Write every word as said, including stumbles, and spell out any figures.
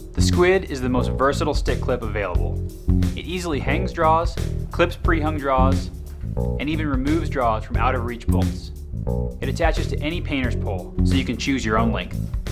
The Squid is the most versatile stick clip available. It easily hangs draws, clips pre-hung draws, and even removes draws from out-of-reach bolts. It attaches to any painter's pole, so you can choose your own length.